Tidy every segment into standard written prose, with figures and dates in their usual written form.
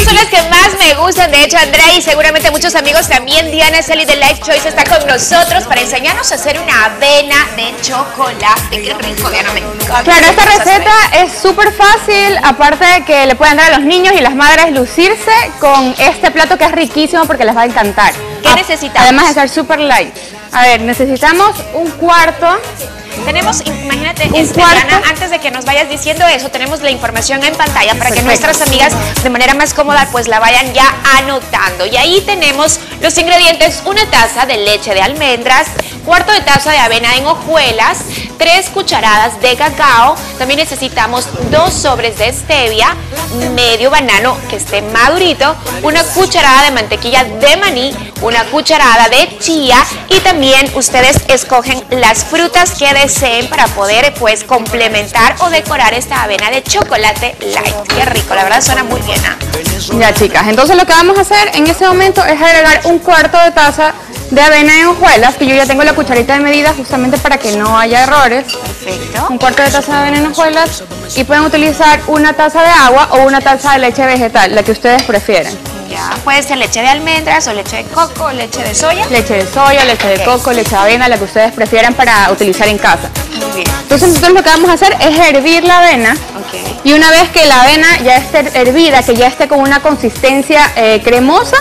son las que más me gustan. De hecho, Andrea y seguramente muchos amigos también. Diana Celi de Life Choice está con nosotros para enseñarnos a hacer una avena de chocolate. Qué rico, Diana, me encanta. Claro, esta receta es súper fácil, aparte de que le pueden dar a los niños y las madres lucirse con este plato que es riquísimo porque les va a encantar. ¿Qué necesitamos? Además de ser súper light. A ver, necesitamos un cuarto. Tenemos, imagínate, Diana, antes de que nos vayas diciendo eso, tenemos la información en pantalla para que nuestras amigas de manera más cómoda pues la vayan ya anotando. Y ahí tenemos los ingredientes: una taza de leche de almendras, cuarto de taza de avena en hojuelas, 3 cucharadas de cacao, también necesitamos 2 sobres de stevia, medio banano que esté madurito, una cucharada de mantequilla de maní, una cucharada de chía y también ustedes escogen las frutas que deseen para poder pues complementar o decorar esta avena de chocolate light. Qué rico, la verdad suena muy bien. Ya, chicas, entonces lo que vamos a hacer en ese momento es agregar un cuarto de taza de avena en hojuelas, que yo ya tengo la cucharita de medida justamente para que no haya errores. Perfecto. Un cuarto de taza de avena en hojuelas y pueden utilizar una taza de agua o una taza de leche vegetal, la que ustedes prefieran. Ya, puede ser leche de almendras o leche de coco o leche de soya. Leche de soya, leche de coco, leche de avena, la que ustedes prefieran para utilizar en casa. Muy bien. Entonces nosotros lo que vamos a hacer es hervir la avena. Y una vez que la avena ya esté hervida, que ya esté con una consistencia cremosa,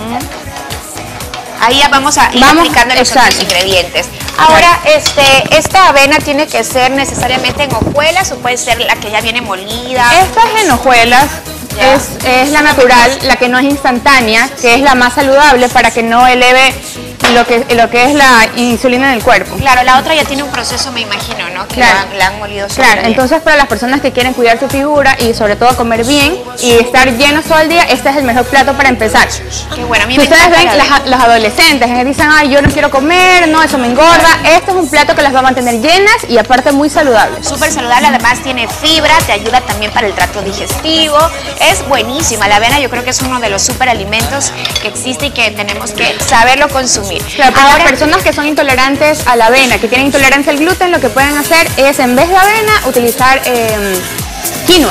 ahí ya vamos a ir aplicando los otros ingredientes. Ahora, ¿esta avena tiene que ser necesariamente en hojuelas o puede ser la que ya viene molida? Esta es en hojuelas. Es la natural, la que no es instantánea, que es la más saludable para que no eleve lo que es la insulina en el cuerpo. Claro, la otra ya tiene un proceso, me imagino, ¿no? Que la han molido sobre Claro, entonces para las personas que quieren cuidar su figura y sobre todo comer bien y estar llenos todo el día, este es el mejor plato para empezar. Qué bueno, a mí si ustedes ven los adolescentes que dicen, ay, yo no quiero comer, no, eso me engorda, este es un plato que las va a mantener llenas y aparte muy saludable. Súper saludable, además tiene fibra, te ayuda también para el tracto digestivo, es buenísima. La avena yo creo que es uno de los superalimentos que existe y que tenemos que saberlo consumir. Claro, para las personas que son intolerantes a la avena, que tienen intolerancia al gluten, lo que pueden hacer es, en vez de avena, utilizar quinoa.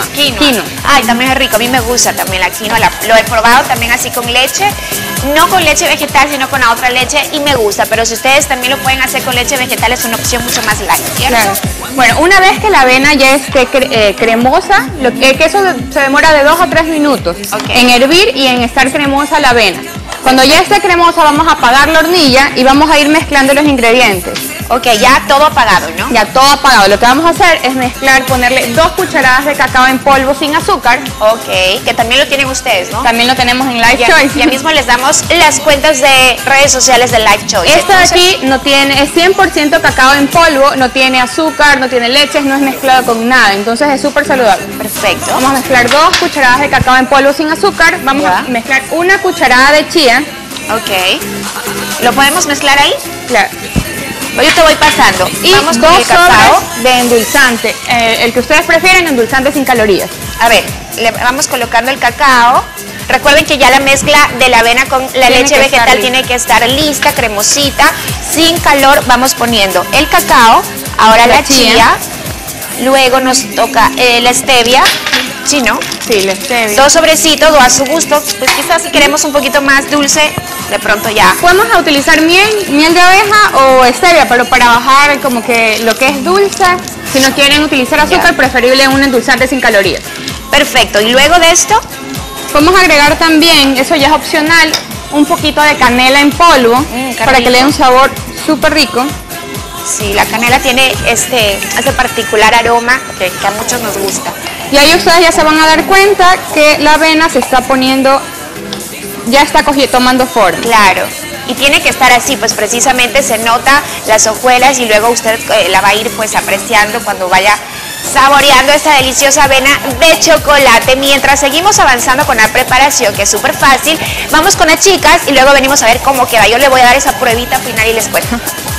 Ay, también es rico, a mí me gusta también la quinoa, lo he probado también así con leche, no con leche vegetal, sino con la otra leche y me gusta, pero si ustedes también lo pueden hacer con leche vegetal es una opción mucho más light, ¿cierto? Claro. Bueno, una vez que la avena ya esté cremosa, que eso se demora de 2 a 3 minutos en hervir y en estar cremosa la avena. Cuando ya esté cremosa vamos a apagar la hornilla y vamos a ir mezclando los ingredientes. Ok, ya todo apagado, ¿no? Ya todo apagado. Lo que vamos a hacer es mezclar, ponerle 2 cucharadas de cacao en polvo sin azúcar. Ok, que también lo tienen ustedes, ¿no? También lo tenemos en Life Choice. Ya mismo les damos las cuentas de redes sociales de Life Choice. Esta de aquí no tiene, es 100% cacao en polvo, no tiene azúcar, no tiene leches, no es mezclado con nada, entonces es súper saludable. Perfecto. Vamos a mezclar 2 cucharadas de cacao en polvo sin azúcar, vamos a mezclar 1 cucharada de chía. Ok. ¿Lo podemos mezclar ahí? Claro. Yo te voy pasando. Y vamos 2 con el cacao sobres de endulzante, el que ustedes prefieren, endulzante sin calorías. A ver, le vamos colocando el cacao. Recuerden que ya la mezcla de la avena con la leche vegetal tiene que estar lista, cremosita, sin calor. Vamos poniendo el cacao, ahora la chía, luego nos toca la stevia. Sí, ¿no? Sí, la stevia. 2 sobrecitos, 2 a su gusto. Pues quizás si queremos un poquito más dulce, de pronto ya. Podemos utilizar miel de abeja o stevia, pero para bajar como que lo que es dulce, si no quieren utilizar azúcar, preferible un endulzante sin calorías. Perfecto, y luego de esto, podemos agregar también, eso ya es opcional, un poquito de canela en polvo, para que le dé un sabor súper rico. Sí, la canela tiene ese particular aroma que a muchos nos gusta. Y ahí ustedes ya se van a dar cuenta que la avena se está poniendo, ya está tomando forma. Claro, y tiene que estar así, pues precisamente se nota las hojuelas y luego usted la va a ir pues apreciando cuando vaya saboreando esta deliciosa avena de chocolate. Mientras seguimos avanzando con la preparación, que es súper fácil, vamos con las chicas y luego venimos a ver cómo queda. Yo le voy a dar esa pruebita final y les cuento.